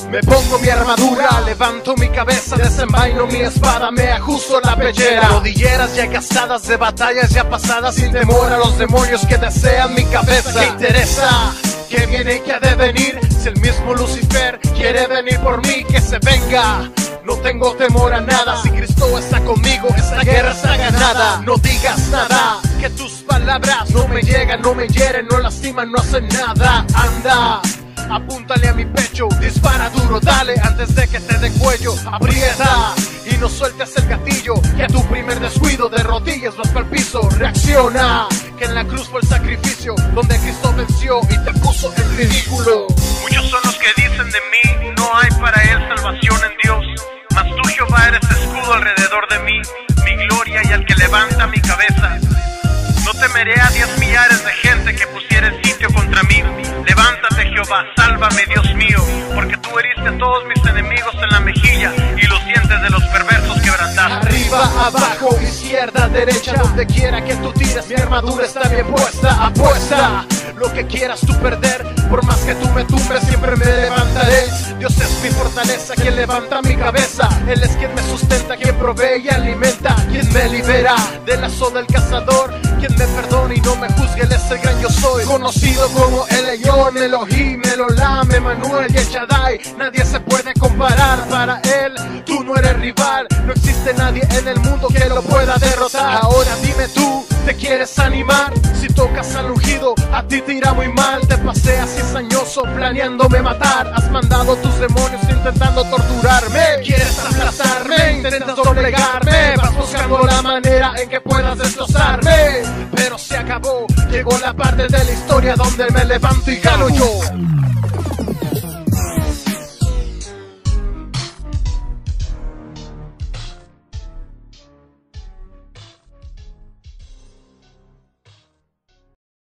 Me pongo mi armadura, levanto mi cabeza, desenvaino mi espada, me ajusto la pechera. Rodilleras ya gastadas de batallas ya pasadas, sin temor a los demonios que desean mi cabeza. ¿Qué interesa? ¿Qué viene y qué ha de venir? Si el mismo Lucifer quiere venir por mí, que se venga. No tengo temor a nada, si Cristo está conmigo, esta guerra está ganada. No digas nada, que tus palabras no me llegan, no me hieren, no lastiman, no hacen nada. Anda, apúntale a mi pecho, dispara duro, dale, antes de que te dé cuello. Aprieta y no sueltes el gatillo, que a tu primer descuido de rodillas vas pa'l piso. Reacciona, que en la cruz fue el sacrificio, donde Cristo venció y te puso en ridículo. Muchos son los que dicen de mí, no hay para él salvación en Dios. Mas tú, Jehová, eres escudo alrededor de mí, mi gloria y el que levanta mi cabeza. No temeré a 10 millares de gente que pusiera el sitio contra mí. Levántate, Jehová, sálvame, Dios mío, porque tú heriste a todos mis enemigos en la mejilla y los dientes de los perversos quebrantaste. Arriba, abajo, izquierda, derecha, donde quiera que tú tires, mi armadura está bien puesta. Apuesta lo que quieras tú perder, por más que tú me tumbes, siempre me levantaré. Dios es mi fortaleza, quien levanta mi cabeza. Él es quien me sustenta, quien provee y alimenta, quien me libera del lazo del cazador, quien me perdona y no me juzgue. Él es el gran yo soy, conocido como el Elyon, Elohim, Elolam, Emanuel y el Shaddai. Nadie se puede comparar, para él tú no eres rival. No existe nadie en el mundo que lo pueda derrotar. Ahora dime tú, ¿te quieres animar? Si tocas al ungido, a ti te irá muy mal. Te paseas cizañoso planeándome matar. Has mandado tus demonios intentando torturarme. Quieres aplastarme, intentas doblegarme. Vas buscando la manera en que puedas destrozarme. Pero se acabó, llegó la parte de la historia donde me levanto y gano yo.